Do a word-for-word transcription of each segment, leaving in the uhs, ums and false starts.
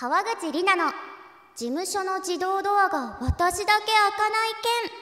川口里奈の事務所の自動ドアが私だけ開かない件。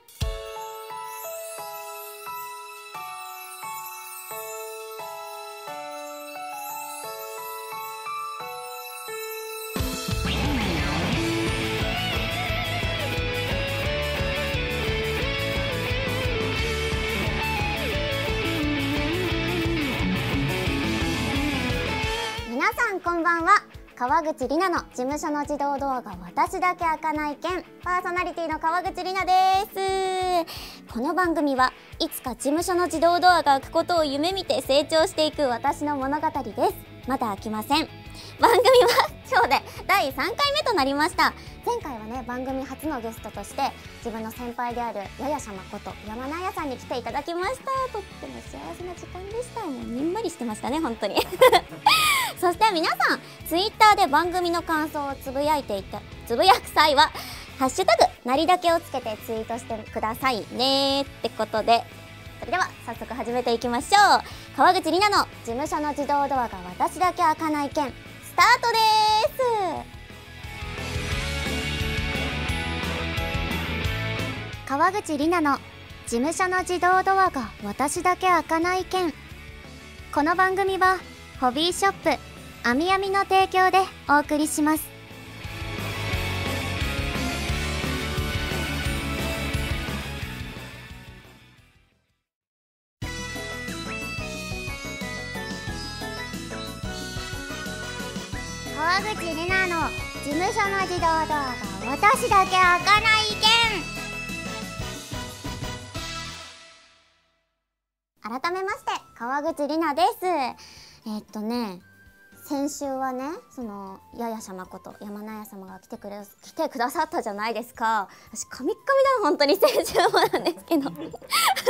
皆さんこんばんは。川口里奈の事務所の自動ドアが私だけ開かない件、パーソナリティの川口里奈です。この番組はいつか事務所の自動ドアが開くことを夢見て成長していく私の物語です。まだ開きません。番組は今日でだいさんかいめとなりました。前回はね、番組初のゲストとして自分の先輩であるやや様こと山名やさんに来ていただきました。とっても幸せな時間でした。もうにんまりしてましたね、本当にそして皆さん、ツイッターで番組の感想をつぶやいていたつぶやく際はハッシュタグなりだけをつけてツイートしてくださいねってことで、それでは早速始めていきましょう。川口里奈の事務所の自動ドアが私だけ開かない件、スタートです。川口里奈の事務所の自動ドアが私だけ開かない件。この番組はホビーショップあみあみの提供でお送りします。川口里奈の事務所の自動ドアが私だけ開かない件。改めまして川口里奈です。えー、っとね先週はね、そのやや様こと山名や様が来てくれ来てくださったじゃないですか。私カミッカミだ本当に、先週もなんですけどでね、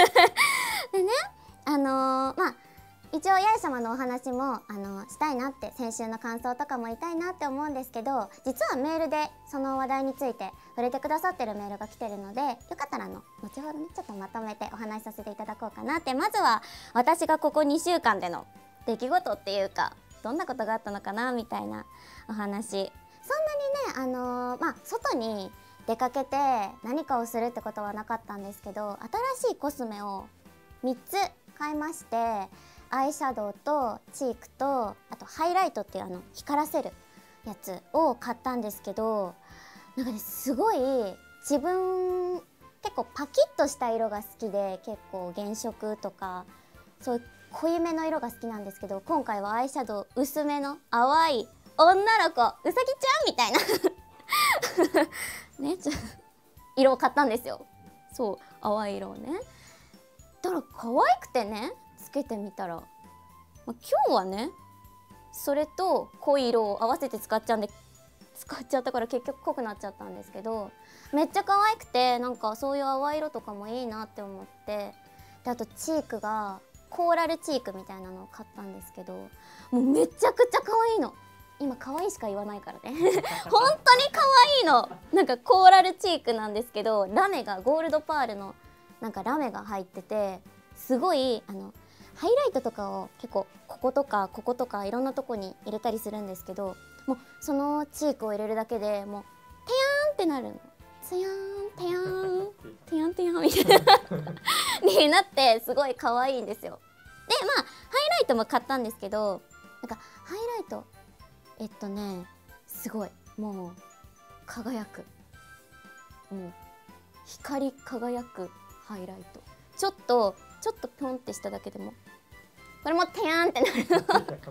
あのー、まあ一応やや様のお話も、あのー、したいなって、先週の感想とかも言いたいなって思うんですけど、実はメールでその話題について触れてくださってるメールが来てるので、よかったらあの後ほどねちょっとまとめてお話しさせていただこうかなって。まずは私がここにしゅうかんでの出来事っていうか、どんなことがあったのかなみたいなお話。そんなにね、あのー、まあ外に出かけて何かをするってことはなかったんですけど、新しいコスメをみっつ買いまして、アイシャドウとチークと、あとハイライトっていうあの光らせるやつを買ったんですけど、なんかねすごい自分結構パキッとした色が好きで、結構原色とかそういう濃いめの色が好きなんですけど、今回はアイシャドウ薄めの淡い女の子うさぎちゃんみたいなね、ちょ色を買ったんですよ。そう、淡い色をね。だから可愛くてね、つけてみたら、まあ、今日はねそれと濃い色を合わせて使っちゃうんで使っちゃったから結局濃くなっちゃったんですけど、めっちゃ可愛くて、なんかそういう淡い色とかもいいなって思って、であとチークがコーラルチークみたいなのを買ったんですけど、もうめちゃくちゃ可愛いの。今可愛いしか言わないからね本当に可愛いの。なんかコーラルチークなんですけど、ラメがゴールドパールのなんかラメが入ってて、すごいあのハイライトとかを結構こことかこことかいろんなとこに入れたりするんですけど、もうそのチークを入れるだけでもうテヤーンってなるの。ツヤーンテヤーンテヤンテヤンみたいなになって、すごい可愛いんですよ。でまあハイライトも買ったんですけど、なんかハイライトえっとねすごいもう輝く、もう光り輝くハイライト。ちょっとちょっとピョンってしただけでもこれもテヤーンってなるテヤーン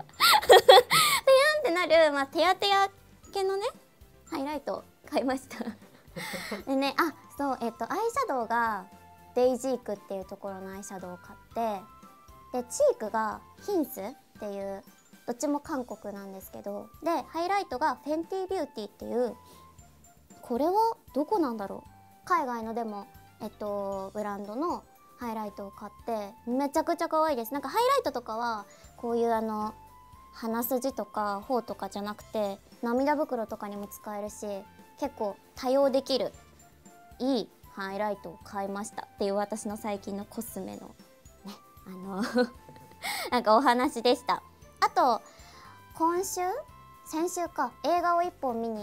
ってなる、まあ、テヤテヤ系のねハイライトを買いましたでね、あそうえっとアイシャドウがデイジークっていうところのアイシャドウを買って、でチークがヒンスっていうどっちも韓国なんですけど、でハイライトがフェンティビューティーっていう、これはどこなんだろう、海外のでもえっとブランドのハイライトを買ってめちゃくちゃ可愛いです。なんかハイライトとかはこういうあの鼻筋とか頬とかじゃなくて涙袋とかにも使えるし、結構多用できるいいハイライトを買いましたっていう私の最近のコスメのね、あのなんかお話でした。あと今週先週か映画をいっぽん見に行って、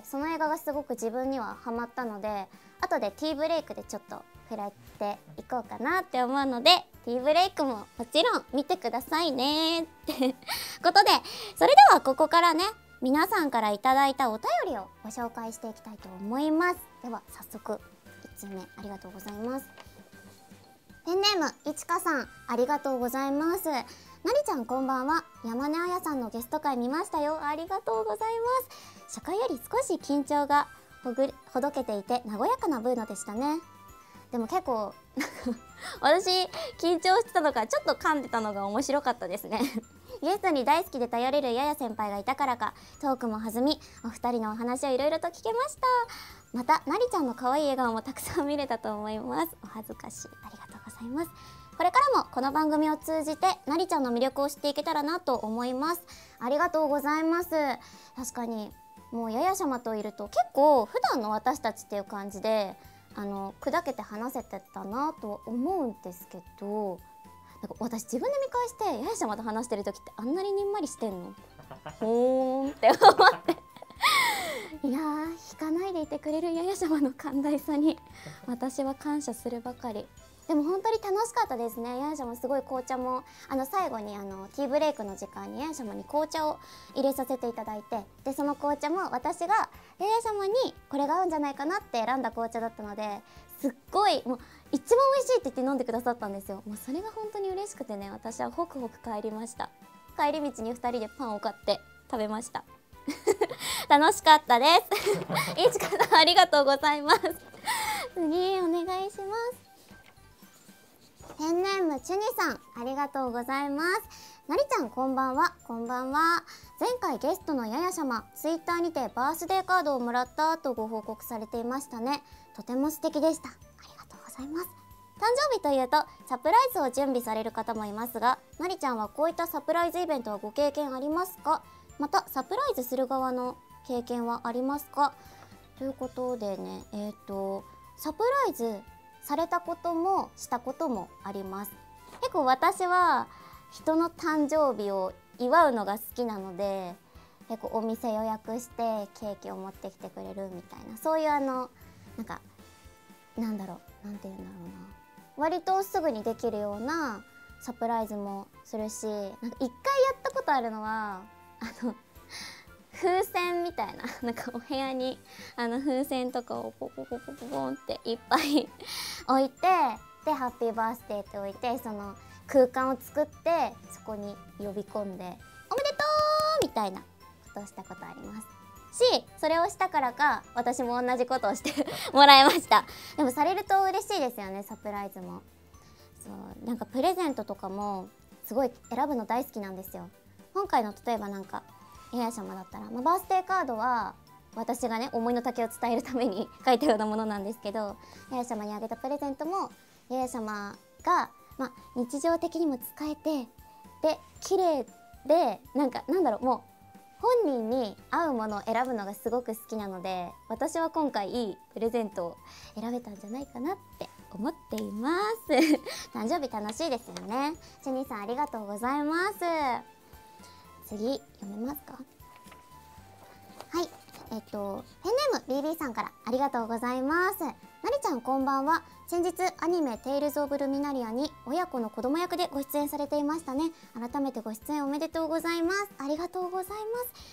その映画がすごく自分にはハマったので、後でティーブレイクでちょっと触れていこうかなって思うので、ティーブレイクももちろん見てくださいねってことで、それではここからね、皆さんからいただいたお便りをご紹介していきたいと思います。では早速いちつめ、ありがとうございます。ペンネームいちかさん、ありがとうございます。なりちゃんこんばんは。山根あやさんのゲスト会見ましたよ。ありがとうございます。初回より少し緊張がほぐほどけていて和やかなブーノでしたね。でも結構私緊張してたのかちょっと噛んでたのが面白かったですねゲストに大好きで頼れるやや先輩がいたからか、トークも弾み、お二人のお話をいろいろと聞けました。またなりちゃんの可愛い笑顔もたくさん見れたと思います。お恥ずかしい。ありがとうございます。これからもこの番組を通じてなりちゃんの魅力を知っていけたらなと思います。ありがとうございます。確かにもうやや様といると結構普段の私たちっていう感じで、あの砕けて話せてたなと思うんですけど、なんか私自分で見返してやや様と話してる時ってあんなににんまりしてんのほーんって思っていやー、引かないでいてくれるやや様の寛大さに私は感謝するばかり。でも本当に楽しかったですね。やや様すごい紅茶も、あの最後にあのティーブレイクの時間にやや様に紅茶を入れさせていただいて、でその紅茶も私がやや様にこれが合うんじゃないかなって選んだ紅茶だったので、すっごいもう一番美味しいって言って飲んでくださったんですよ。もうそれが本当に嬉しくてね、私はホクホク帰りました。帰り道にふたりでパンを買って食べました楽しかったですいちかさんありがとうございます次お願いします。ペンネームチュニさん、ありがとうございます。なりちゃんこんばんは。こんばんは。前回ゲストのやや様、ツイッターにてバースデーカードをもらったとご報告されていましたね。とても素敵でした。ありがとうございます。誕生日というとサプライズを準備される方もいますが、なりちゃんはこういったサプライズイベントはご経験ありますか？またサプライズする側の経験はありますか？ということでね、えっとサプライズされたこともしたこともあります。結構私は人の誕生日を祝うのが好きなので、結構お店予約してケーキを持ってきてくれるみたいな、そういうあのなんかなんだろうなんて言うんだろうな、割とすぐにできるようなサプライズもするし、なんか一回やったことあるのはあの風船みたいな、なんかお部屋にあの風船とかをポポポポポポンっていっぱい置いて、でハッピーバースデーって置いて、その空間を作ってそこに呼び込んでおめでとうみたいなことをしたことありますし、それをしたからか私も同じことをしてもらいました。でもされると嬉しいですよね、サプライズも。そうなんかプレゼントとかもすごい選ぶの大好きなんですよ。今回の例えばなんかやや様だったら、まあ、バースデーカードは私がね思いの丈を伝えるために書いたようなものなんですけど、やや様にあげたプレゼントもやや様が、まあ、日常的にも使えて、で綺麗でなんかなんだろう、もう本人に合うものを選ぶのがすごく好きなので、私は今回いいプレゼントを選べたんじゃないかなって思っています誕生日楽しいですよね。チュニーさんありがとうございます。次読めますか？はい、えっとペンネーム ビービー さんからありがとうございます。なりちゃんこんばんは。先日アニメテイルズ・オブ・ルミナリアに親子の子供役でご出演されていましたね。改めてご出演おめでとうございます。ありがとうございます。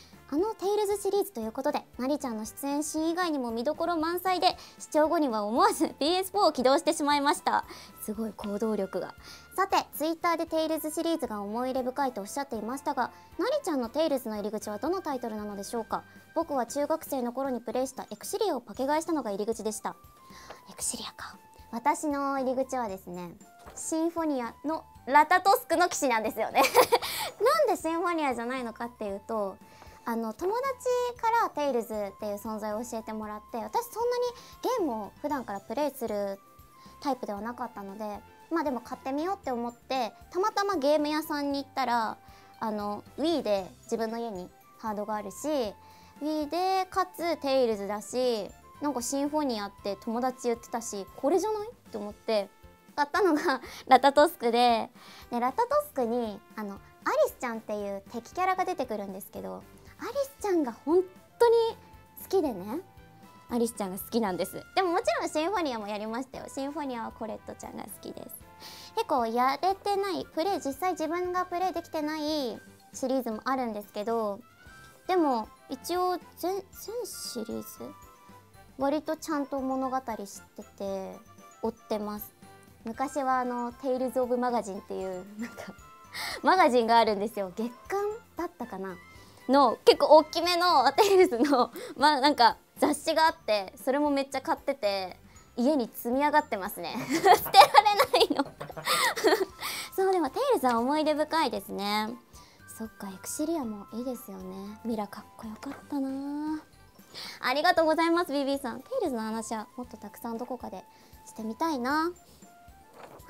あのテイルズシリーズということで、なりちゃんの出演シーン以外にも見どころ満載で、視聴後には思わず ピーエスフォー を起動してしまいました。すごい行動力が。さてツイッターでテイルズシリーズが思い入れ深いとおっしゃっていましたが、なりちゃんのテイルズの入り口はどのタイトルなのでしょうか？僕は中学生の頃にプレイしたエクシリアをパケ買いしたのが入り口でした。エクシリアか。私の入り口はですね、シンフォニアのラタトスクの騎士なんですよねなんでシンフォニアじゃないのかっていうと、あの友達からテイルズっていう存在を教えてもらって、私そんなにゲームを普段からプレイするタイプではなかったので、まあでも買ってみようって思ってたまたまゲーム屋さんに行ったら、あの Wii で自分の家にハードがあるし、 Wii でかつテイルズだし、なんかシンフォニアって友達言ってたし、これじゃないって思って買ったのがラタトスクで、でラタトスクにあのアリスちゃんっていう敵キャラが出てくるんですけど、 アリスちゃんが本当に好きでね、アリスちゃんが好きなんです。でももちろんシンフォニアもやりましたよ。シンフォニアはコレットちゃんが好きです。結構やれてないプレイ、実際自分がプレイできてないシリーズもあるんですけど、でも一応全全シリーズ割とちゃんと物語知ってて追ってます。昔はあの「テイルズ・オブ・マガジン」っていうなんかマガジンがあるんですよ。月刊だったかなの結構大きめのテイルズのまあなんか雑誌があって、それもめっちゃ買ってて家に積み上がってますね捨てられないのそう、でもテイルズは思い出深いですね。そっか、エクシリアもいいですよね。ミラかっこよかったな。ありがとうございます ビービー さん。テイルズの話はもっとたくさんどこかでしてみたいな。はい、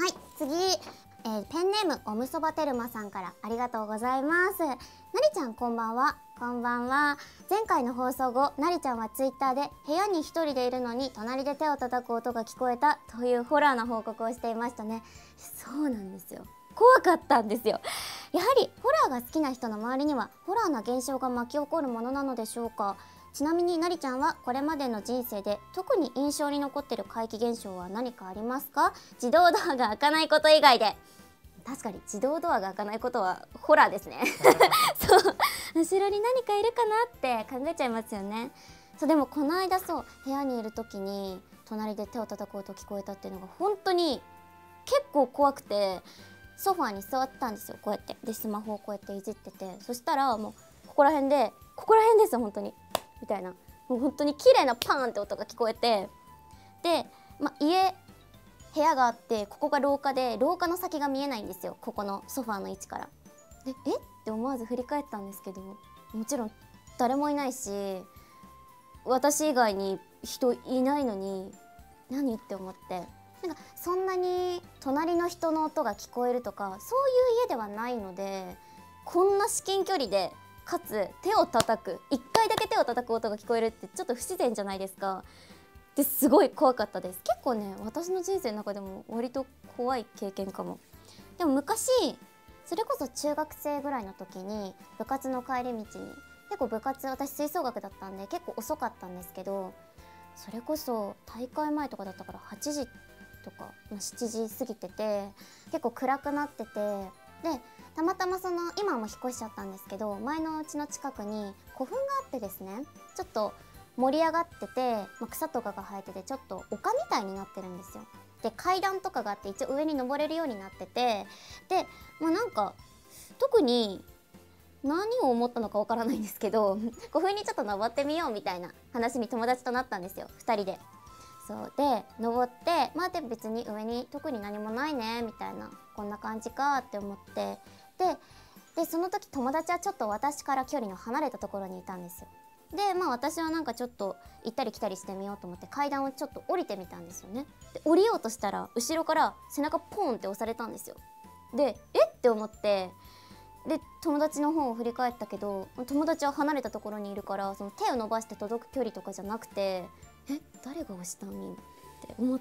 次、えー、ペンネームおむそばてるまさんからありがとうございます。なりちゃんこんばんは。こんばんは。前回の放送後、なりちゃんはツイッターで部屋に一人でいるのに隣で手を叩く音が聞こえたというホラーな報告をしていましたね。そうなんですよ。怖かったんですよ。やはりホラーが好きな人の周りにはホラーな現象が巻き起こるものなのでしょうか。ちなみになりちゃんはこれまでの人生で特に印象に残っている怪奇現象は何かありますか？自動ドアが開かないこと以外で。確かに自動ドアが開かないことはホラーですねそう後ろに何かいるかなって考えちゃいますよね。そう、でもこの間そう部屋にいる時に隣で手を叩く音聞こえたっていうのが本当に結構怖くて、ソファーに座ったんですよ、こうやって。でスマホをこうやっていじってて、そしたらもうここら辺でここら辺ですよ本当にみたいな、もう本当に綺麗なパーンって音が聞こえて、で、ま、家部屋があって、ここが廊下で廊下の先が見えないんですよ、ここのソファーの位置から。でえって思わず振り返ったんですけど、もちろん誰もいないし私以外に人いないのに何って思って、なんかそんなに隣の人の音が聞こえるとかそういう家ではないので、こんな至近距離でかつ手を叩くいっかいだけ手を叩く音が聞こえるってちょっと不自然じゃないですか。ですごい怖かったです。結構ね、私の人生の中でも割と怖い経験かも。でも昔それこそ中学生ぐらいの時に部活の帰り道に、結構部活私吹奏楽だったんで結構遅かったんですけど、それこそ大会前とかだったからはちじとかしちじ過ぎてて結構暗くなってて、でたまたまその今はもう引っ越しちゃったんですけど、前のうちの近くに古墳があってですね、ちょっと盛り上がってて、まあ、草とかが生えててちょっと丘みたいになってるんですよ。で階段とかがあって一応上に登れるようになってて、でまあなんか特に何を思ったのかわからないんですけど古墳にちょっと登ってみようみたいな話に友達となったんですよ、ふたりで。そうで登って、まあでも別に上に特に何もないねみたいな、こんな感じかって思って、ででその時友達はちょっと私から距離の離れたところにいたんですよ。でまあ私はなんかちょっと行ったり来たりしてみようと思って階段をちょっと降りてみたんですよね。で降りようとしたら後ろから背中ポンって押されたんですよ。でえって思って、で友達の方を振り返ったけど友達は離れたところにいるから、その手を伸ばして届く距離とかじゃなくて、え誰が押したのって思って、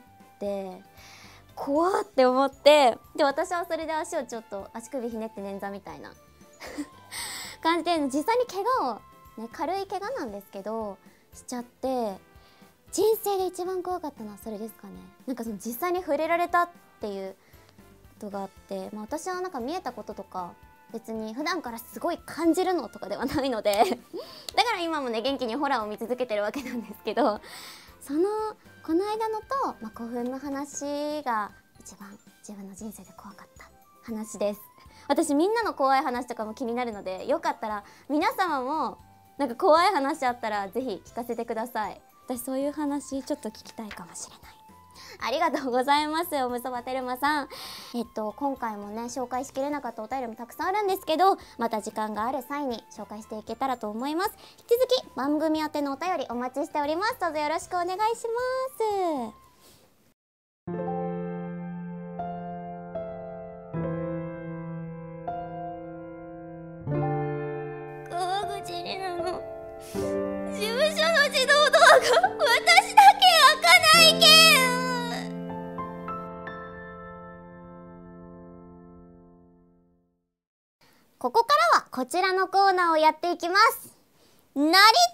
怖って思って、で私はそれで足をちょっと足首ひねって捻挫みたいな感じで実際に怪我をね、軽い怪我なんですけどしちゃって、人生で一番怖かったのはそれですかね。なんかその実際に触れられたっていうことがあって、まあ、私はなんか見えたこととか別に普段からすごい感じるのとかではないのでだから今もね元気にホラーを見続けてるわけなんですけど、そのこの間のと、まあ、古墳の話が一番自分の人生で怖かった話です。私みんなの怖い話とかも気になるので、よかったら皆様もなんか怖い話あったらぜひ聞かせてください。私そういう話ちょっと聞きたいかもしれない。ありがとうございます、おむそばてるまさん。えっと今回もね紹介しきれなかったお便りもたくさんあるんですけど、また時間がある際に紹介していけたらと思います。引き続き番組宛てのお便りお待ちしております。どうぞよろしくお願いします。川口里奈の事務所の自動ドアが私だけ開かない件。ここからはこちらのコーナーをやっていきます。 なりチョイ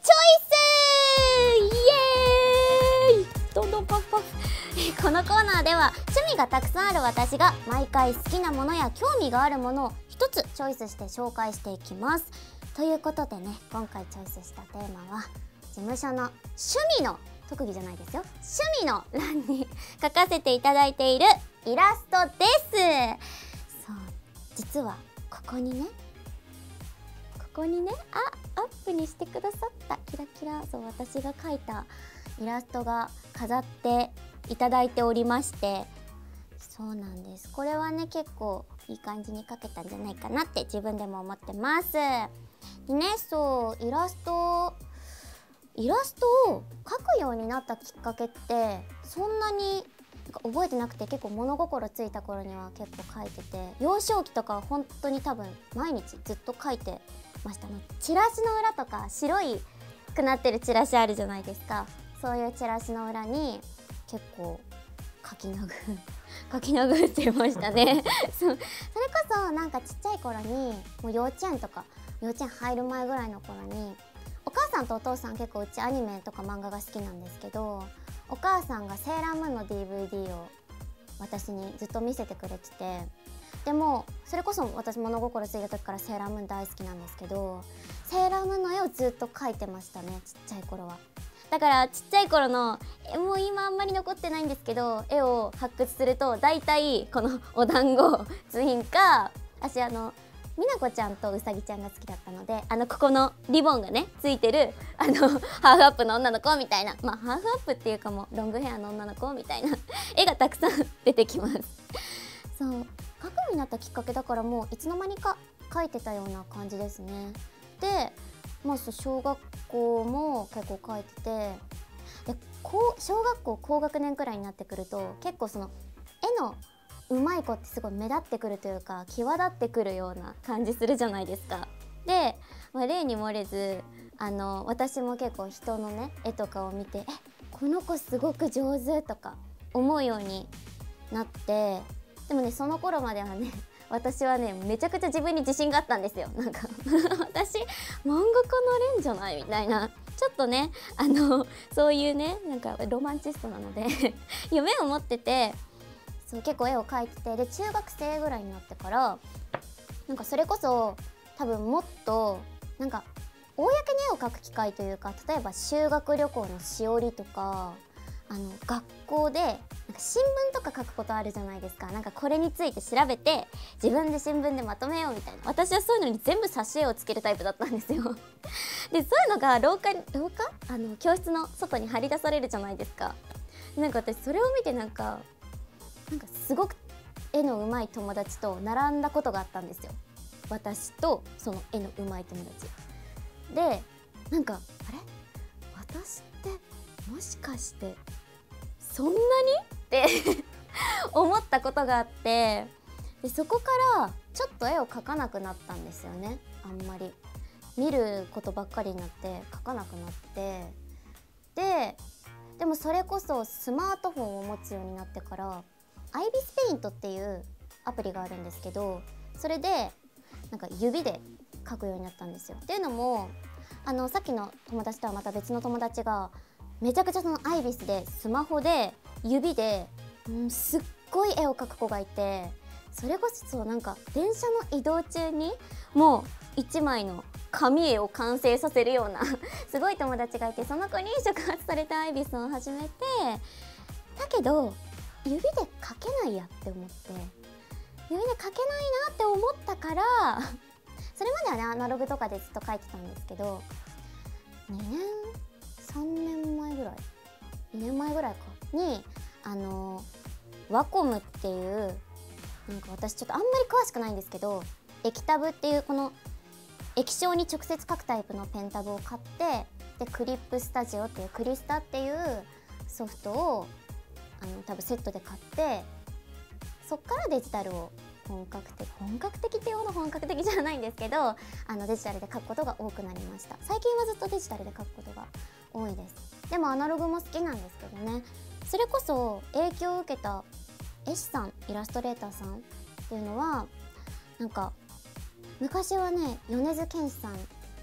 ス、イエーイ、どんどんパフパフ。このコーナーでは趣味がたくさんある私が毎回好きなものや興味があるものを一つチョイスして紹介していきます。ということでね、今回チョイスしたテーマは事務所の趣味の特技じゃないですよ、趣味の欄に書かせていただいているイラストです。そう、実はここにねここにねあアップにしてくださったキラキラ、そう私が描いたイラストが飾っていただいておりまして、そうなんです。これはね結構いい感じに描けたんじゃないかなって自分でも思ってます。でね、そうイラストイラストを描くようになったきっかけってそんなに覚えてなくて、結構物心ついた頃には結構描いてて、幼少期とかは本当に多分毎日ずっと描いてましたね。チラシの裏とか白いくなってるチラシあるじゃないですか。そういうチラシの裏に結構書き殴書き殴ってましたねそそれこそなんかちっちゃい頃にもう幼稚園とか幼稚園入る前ぐらいの頃に、お母さんとお父さん結構うちアニメとか漫画が好きなんですけど、お母さんがセーラームーンの ディーブイディー を私にずっと見せてくれてて、でもそれこそ私物心ついた時からセーラームーン大好きなんですけど、セーラームーンの絵をずっと描いてましたね、ちっちゃい頃は。だからちっちゃい頃のえもう今あんまり残ってないんですけど、絵を発掘すると大体このお団子ツインか、私あのみなこちゃんとうさぎちゃんが好きだったので、あのここのリボンがねついてるあのハーフアップの女の子みたいな、まあハーフアップっていうかもロングヘアの女の子みたいな絵がたくさん出てきます。そう、描くようになったきっかけだからもういつの間にか描いてたような感じですね。でまあ、小学校も結構描いてて、でこう小学校高学年くらいになってくると結構その絵のうまい子ってすごい目立ってくるというか際立ってくるような感じするじゃないですか。で、まあ、例に漏れずあの私も結構人のね絵とかを見てえこの子すごく上手とか思うようになって、でもねその頃まではね私はねめちゃくちゃ自分に自信があったんですよ。なんか私漫画家なれんじゃないみたいな、ちょっとねあのそういうねなんかロマンチストなので夢を持ってて、そう結構絵を描いてて、で中学生ぐらいになってからなんかそれこそ多分もっとなんか公に絵を描く機会というか、例えば修学旅行のしおりとかあの学校でなんか新聞とか書くことあるじゃないですか。なんかこれについて調べて自分で新聞でまとめようみたいな、私はそういうのに全部挿絵をつけるタイプだったんですよでそういうのが廊下廊下あの教室の外に張り出されるじゃないですか。なんか私それを見てなんかなんかすごく絵の上手い友達と並んだことがあったんですよ。私とその絵の上手い友達で、なんかあれ私ってもしかしてそんなにって思ったことがあって、でそこからちょっと絵を描かなくなったんですよね。あんまり見ることばっかりになって描かなくなって、ででもそれこそスマートフォンを持つようになってからアイビスペイントっていうアプリがあるんですけど、それでなんか指で描くようになったんですよ。っていうのもあのさっきの友達とはまた別の友達がめちゃくちゃそのアイビスでスマホで指で、うん、すっごい絵を描く子がいて、それこそなんか電車の移動中にもう一枚の紙絵を完成させるようなすごい友達がいて、その子に触発されてアイビスを始めて、だけど指で描けないやって思って、指で描けないなって思ったからそれまではねアナログとかでずっと描いてたんですけど、にねんさんねんまえぐらいにねんまえぐらいかにあのワコムっていうなんか私ちょっとあんまり詳しくないんですけど、液タブっていうこの液晶に直接描くタイプのペンタブを買って、でクリップスタジオっていうクリスタっていうソフトをあの多分セットで買って、そっからデジタルを本格的本格的っていうほど本格的じゃないんですけど、あのデジタルで描くことが多くなりました。最近はずっとデジタルで描くことが多いです。でもアナログも好きなんですけどね、それこそ影響を受けた絵師さん、イラストレーターさんっていうのはなんか昔はね米津玄師さん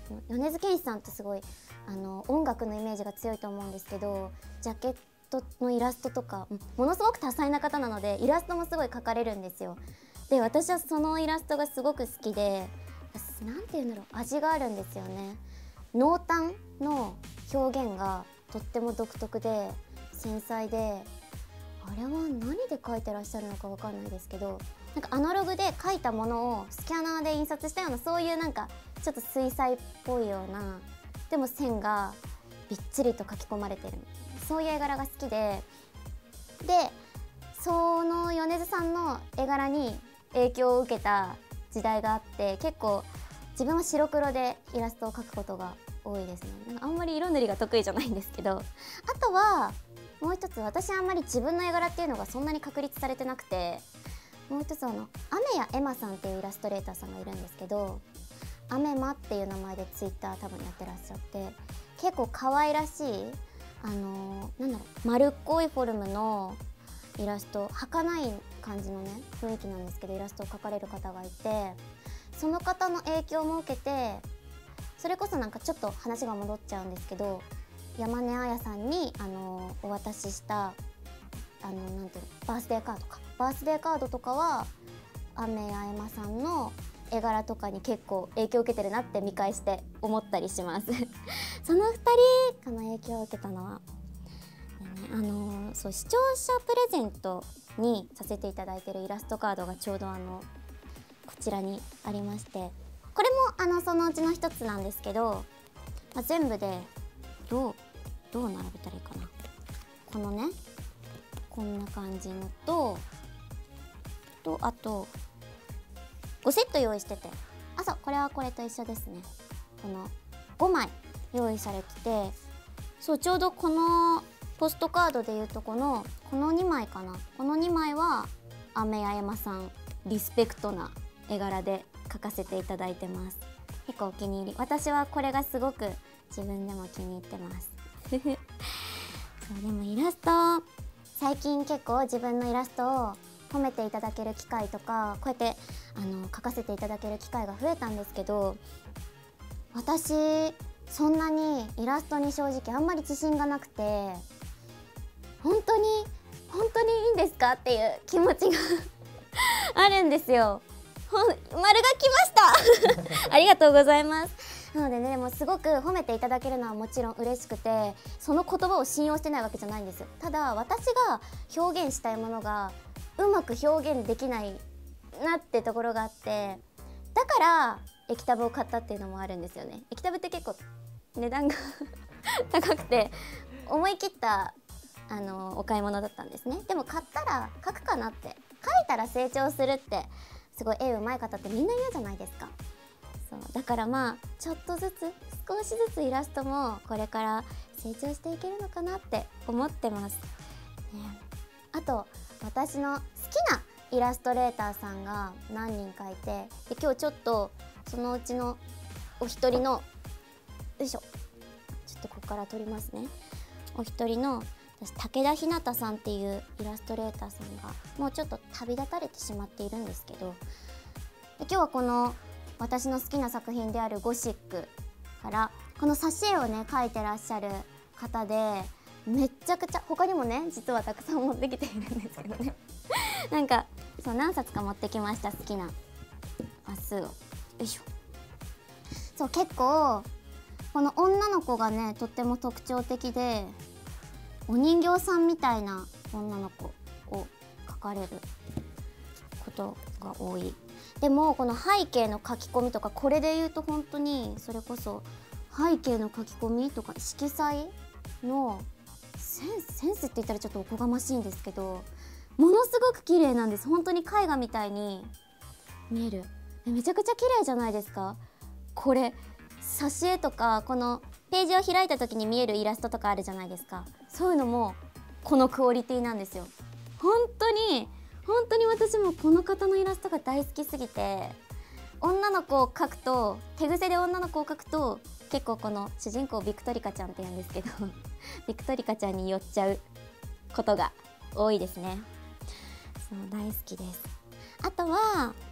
米津玄師さんってすごいあの音楽のイメージが強いと思うんですけど、ジャケットのイラストとかものすごく多彩な方なので、イラストもすごい描かれるんですよ。で私はそのイラストがすごく好きで、なんていうんだろう、味があるんですよね。濃淡の表現がとっても独特で繊細で、あれは何で描いてらっしゃるのかわかんないですけど、なんかアナログで描いたものをスキャナーで印刷したような、そういうなんかちょっと水彩っぽいような、でも線がびっちりと描き込まれてる、そういう絵柄が好きで、でその米津さんの絵柄に影響を受けた時代があって、結構自分は白黒でイラストを描くことが多いですね。なんかあんまり色塗りが得意じゃないんですけど、あとはもう一つ、私あんまり自分の絵柄っていうのがそんなに確立されてなくて、もう一つあのアメヤエマさんっていうイラストレーターさんがいるんですけど、アメマっていう名前でツイッター多分やってらっしゃって、結構可愛らしいあのー、なんだろう、丸っこいフォルムのイラスト、儚い感じのね雰囲気なんですけど、イラストを描かれる方がいて、その方の影響も受けて、それこそなんかちょっと話が戻っちゃうんですけど、山根彩さんに、あのー、お渡ししたあのなんていうの、バースデーカードかバースデーカードとかはアメヤエマさんの絵柄とかに結構影響を受けてるなって見返して思ったりしますそのふたりかな、影響を受けたのは。でね、あのー、そう視聴者プレゼントにさせていただいてるイラストカードがちょうどあのこちらにありまして、これもあのそのうちの一つなんですけど、まあ、全部でどうどう並べたらいいかな、このねこんな感じのととあとごセット用意してて、あ、そう、これはこれと一緒ですね。このごまい用意されてて、そうちょうどこのポストカードでいうとこのこのにまいかな、このにまいはアメヤエマさんリスペクトな絵柄で描かせていただいてます。結構お気に入り、私はこれがすごく自分でも気に入ってますそうでもイラスト最近結構自分のイラストを褒めていただける機会とか、こうやってあの描かせていただける機会が増えたんですけど、私そんなにイラストに正直あんまり自信がなくて、本当に本当にいいんですかっていう気持ちがあるんですよ。ほん丸が来ましたありがとうございます。なのでね、もうすごく褒めていただけるのはもちろん嬉しくて、その言葉を信用してないわけじゃないんですよ。ただ私が表現したいものがうまく表現できないなってところがあって、だから液タブを買ったっていうのもあるんですよね。液タブって結構値段が高くて思い切ったあのお買い物だったんですね。でも買ったら描くかなって、描いたら成長するってすごい絵うまい方ってみんな言うじゃないですか。そうだからまあちょっとずつ少しずつイラストもこれから成長していけるのかなって思ってます、ね、あと私の好きなイラストレーターさんが何人かいて、で今日ちょっとそのうちのお一人のよいしょちょっとここから撮りますね。お一人の私武田ひなたさんっていうイラストレーターさんがもうちょっと旅立たれてしまっているんですけど、で今日はこの私の好きな作品であるゴシックからこの挿絵をね描いてらっしゃる方で、めっちゃくちゃ他にもね実はたくさん持ってきているんですけどねなんかそう何冊か持ってきました、好きなマスを。よいしょ。そう結構この女の子がねとっても特徴的で、お人形さんみたいな女の子を描かれることが多い。でもこの背景の書き込みとか、これで言うと本当にそれこそ背景の書き込みとか色彩のセンス、センスって言ったらちょっとおこがましいんですけど、ものすごく綺麗なんです。本当に絵画みたいに見える。めちゃくちゃ綺麗じゃないですか。これ挿絵とかこのページを開いた時に見えるイラストとかあるじゃないですか。そういうのもこのクオリティなんですよ。本当に本当に私もこの方のイラストが大好きすぎて、女の子を描くと手癖で女の子を描くと結構この主人公ビクトリカちゃんって言うんですけどビクトリカちゃんに寄っちゃうことが多いですね。そう大好きです。あとは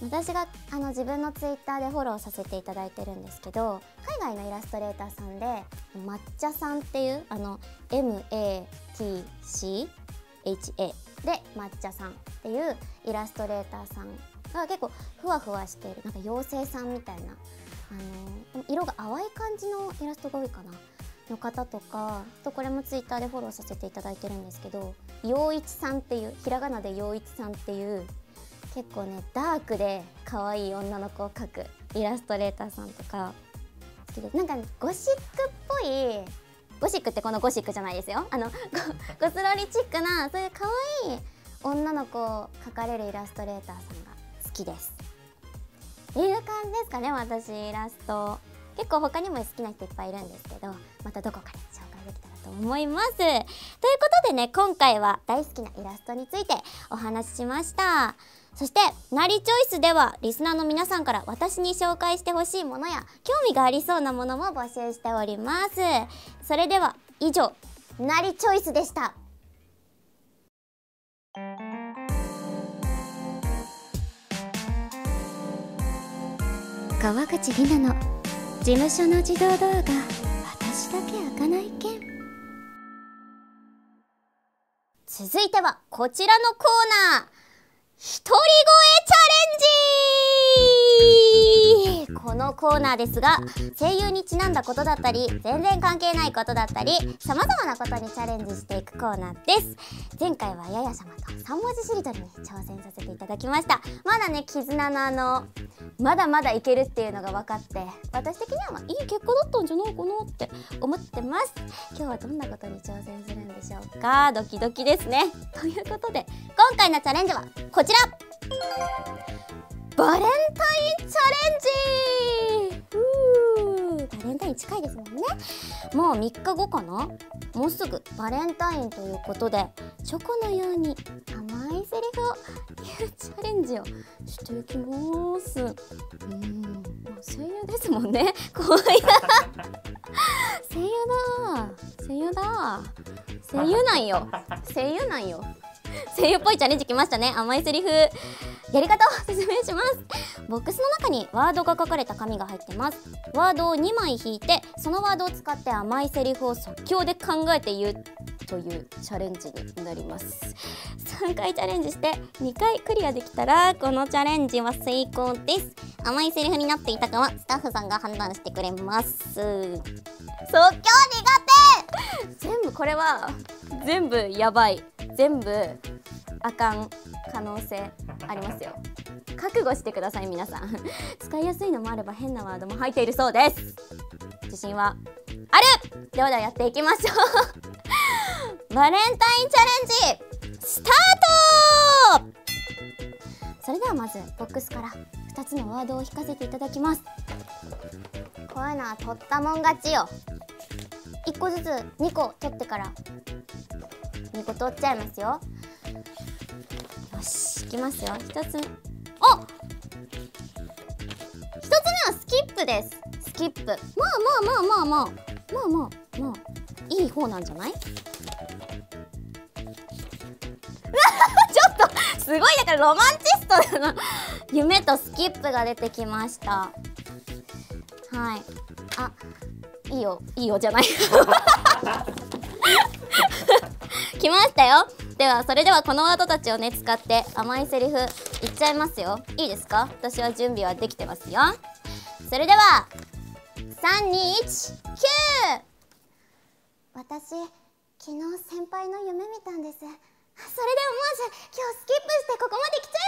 私があの自分のツイッターでフォローさせていただいてるんですけど、海外のイラストレーターさんで抹茶さんっていうあの エムエーティーシーエイチエー で抹茶さんっていうイラストレーターさんが結構ふわふわしている、なんか妖精さんみたいな、あの色が淡い感じのイラストが多いかなの方とかと、これもツイッターでフォローさせていただいてるんですけど、陽一さんっていう、ひらがなで陽一さんっていう結構ねダークで可愛い女の子を描くイラストレーターさんとか好きです。なんか、ね、ゴシックっぽい、ゴシックってこのゴシックじゃないですよ、あの ゴ, ゴスロリチックなそういう可愛い女の子を描かれるイラストレーターさんが好きですっていう感じですかね。私イラスト結構他にも好きな人いっぱいいるんですけど、またどこかで紹介できたらと思います。ということでね、今回は大好きなイラストについてお話ししました。そしてなりチョイスではリスナーの皆さんから私に紹介してほしいものや興味がありそうなものも募集しております。それでは以上、なりチョイスでした。川口里奈の事務所の自動ドアが私だけ開かない件。続いてはこちらのコーナー、一人声チャレンジ。このコーナーですが、声優にちなんだことだったり全然関係ないことだったりさまざまなことにチャレンジしていくコーナーです。前回はやや様とさん文字しりとりに挑戦させていただきました。まだね、絆のあのまだまだいけるっていうのが分かって、私的にはまあいい結果だったんじゃないかなって思ってます。今日はどんなことに挑戦するんでしょうか。ドキドキですね。ということで今回のチャレンジはこちら、バレンタインチャレンジ。うー、バレンタイン近いですもんね。もうみっかごかな、もうすぐバレンタインということで、チョコのように甘いセリフを言うチャレンジをしていきます。うーん、声優ですもんね。怖いな。声優だ声優だ声優なんよ声優なんよ声優っぽいチャレンジきましたね。甘いセリフやり方を説明します。ボックスの中にワードが書かれた紙が入ってます。ワードをにまい引いて、そのワードを使って甘いセリフを即興で考えて言うというチャレンジになります。さんかいチャレンジしてにかいクリアできたらこのチャレンジは成功です。甘いセリフになっていたかはスタッフさんが判断してくれます。即興苦手。全部これは全部やばい、全部あかん可能性ありますよ。覚悟してください皆さん。使いやすいのもあれば変なワードも入っているそうです。自信はある。ではではやっていきましょう。バレンタインチャレンジスタート。それではまずボックスからふたつのワードを引かせていただきます。こういうのは取ったもん勝ちよ。いっこずつにこ取ってからにこ取っちゃいますよ。よし、いきますよ。ひとつ、お、ひとつめはスキップです。スキップ、まあまあまあまあまあまあまあまあいい方なんじゃない？ちょっとすごい、だからロマンチストだな。夢とスキップが出てきました。はい、あ、いいよいいよじゃない来ましたよ。ではそれではこのワードたちをね使って甘いセリフ言っちゃいますよ。いいですか？私は準備はできてますよ。それではさんにいちきゅう。私昨日先輩の夢見たんです。それで思わず今日スキップしてここまで来ちゃ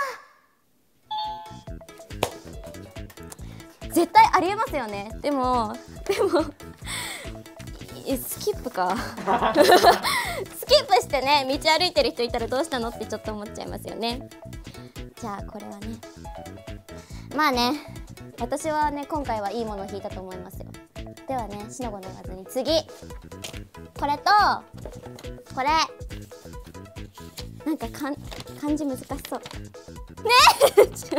いました。絶対ありえますよね。でもでもスキップかスキップしてね道歩いてる人いたらどうしたのってちょっと思っちゃいますよね。じゃあこれはね、まあね、私はね今回はいいものを引いたと思いますよ。ではね、しのごの言わずに次、これとこれ、なんかかん漢字難しそうねえ静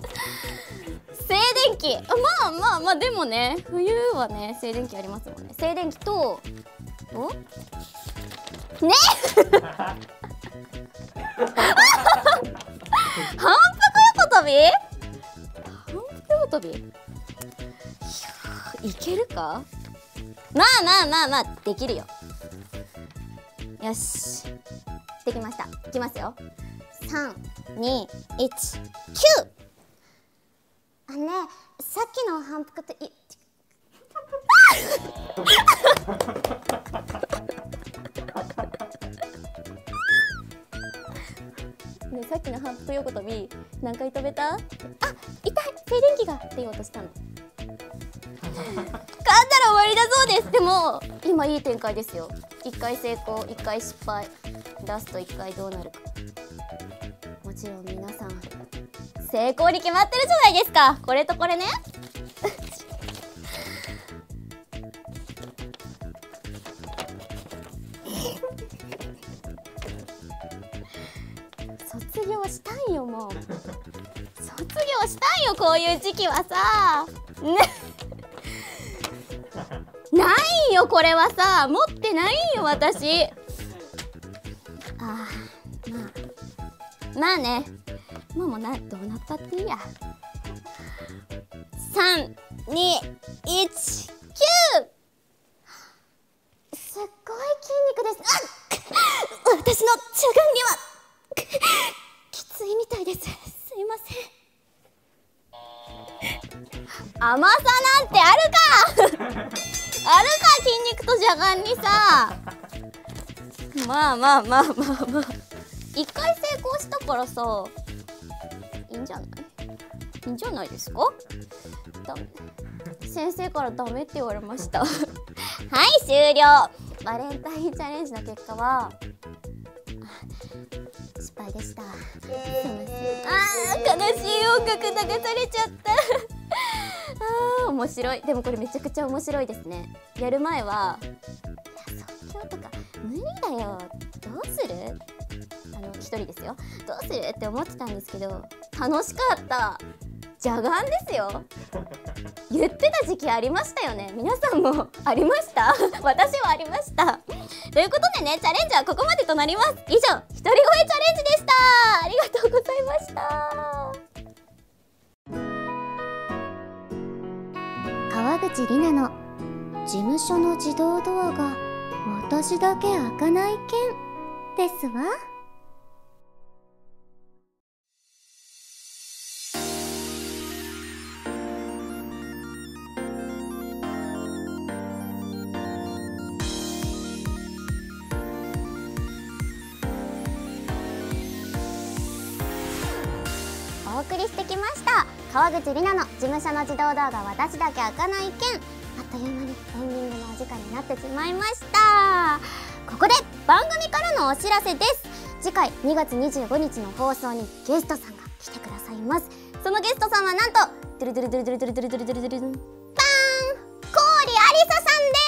電気、まあまあまあ、でもね冬はね静電気ありますもんね。静電気とおね反復横跳び反復横跳び、いやいけるか。まあまあまあまあできるよ。よしできました。いきますよ。さんにいちきゅう。あのね、さっきの反復といね、さっきの反復横跳び何回飛べた？あ、痛い、静電気がって言おうとしたの。勝ったら終わりだそうです。でも今いい展開ですよ。いっかい成功、いっかい失敗、ラストいっかいどうなるか。もちろん皆さん成功に決まってるじゃないですか。これとこれね。卒業したいよ、もう卒業したいよ、こういう時期はさね。ないよ、これはさ、持ってないよ私。あー、まあまあね、まあもうな、どうなったっていいや。さんにいちきゅう。すっごい筋肉です。あっ私の中眼にはきついみたいです。すいません。甘さなんてあるかあるか、筋肉とじゃがんにさ。まあまあまあまあまあ、いっかい成功したからさ、いいんじゃないいいんじゃないですか。ダメ、先生からダメって言われましたはい、終了。バレンタインチャレンジの結果は失敗でした。すいません。あー、悲しい音楽流されちゃったあー、面白い。でもこれめちゃくちゃ面白いですね。やる前はいや、即興とか無理だよ、どうする、あの一人ですよ、どうするって思ってたんですけど、楽しかった。じゃがんですよ。言ってた時期ありましたよね。皆さんもありました私はありました。ということでね、チャレンジはここまでとなります。以上、一人声チャレンジでした。ありがとうございました。 川口里奈の事務所の自動ドアが私だけ開かない件ですわ。お送りしてきました川口里奈の事務所の自動ドアが私だけ開かない件。あっという間にエンディングのお時間になってしまいました。ここで番組からのお知らせです。次回にがつにじゅうごにちの放送にゲストさんが来てくださいます。そのゲストさんはなんとドゥルドゥルドゥルドゥルドゥルドゥルドゥルドゥルドゥルドゥルパーン、郡ありささ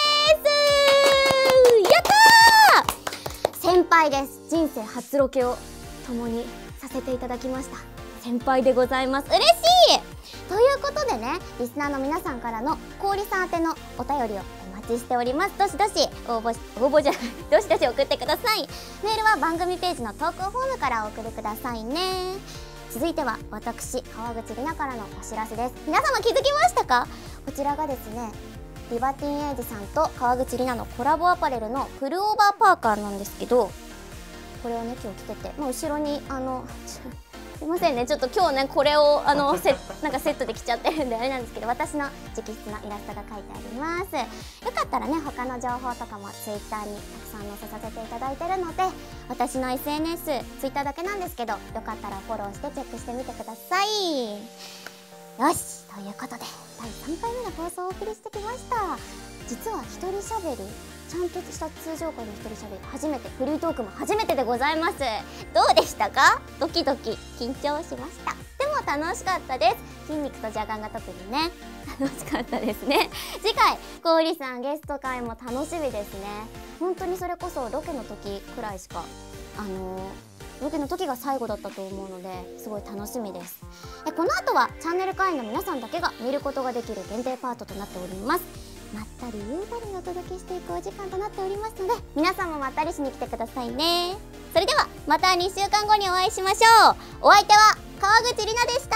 んです。やったー、先輩です。人生初ロケを共にさせていただきました。先輩でございます。嬉しい。ということでね、リスナーの皆さんからの郡さん宛てのお便りをお待ちしております。どしどし応募し応募じゃないどしどし送ってください。メールは番組ページの投稿フォームからお送りくださいね。続いては私川口里奈からのお知らせです。皆様気づきましたか？こちらがですね、リバティーンエイジさんと川口里奈のコラボアパレルのプルオーバーパーカーなんですけど、これをね今日着てて、まあ、後ろにあのすいませんね、ちょっと今日ねこれをあのセなんかセットで着ちゃってるんであれなんですけど、私の直筆のイラストが書いてあります。よかったらね他の情報とかもツイッターにたくさん載せさせていただいてるので、私の エスエヌエス ツイッターだけなんですけど、よかったらフォローしてチェックしてみてください。よし、ということでだいさんかいめの放送をお送りしてきました。実は一人しゃべり、ちゃんとした通常回の一人しゃべり初めて、フリートークも初めてでございます。どうでしたか？ドキドキ緊張しました。でも楽しかったです。筋肉と邪眼が特にね楽しかったですね。次回郡さんゲスト会も楽しみですね。本当にそれこそロケの時くらいしかあのーロケの時が最後だったと思うので、すごい楽しみです。でこの後はチャンネル会員の皆さんだけが見ることができる限定パートとなっております。まったり優雅にお届けしていくお時間となっておりますので、皆さんもまったりしに来てくださいね。それではまたにしゅうかんごにお会いしましょう。お相手は川口里奈でした。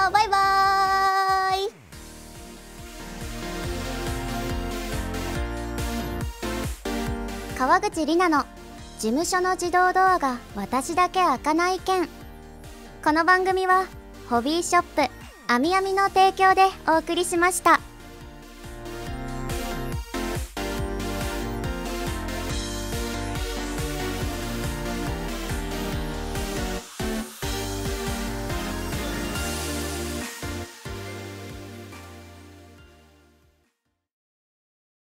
バイバーイ。川口里奈の事務所の自動ドアが私だけ開かない件。この番組はホビーショップあみあみの提供でお送りしました。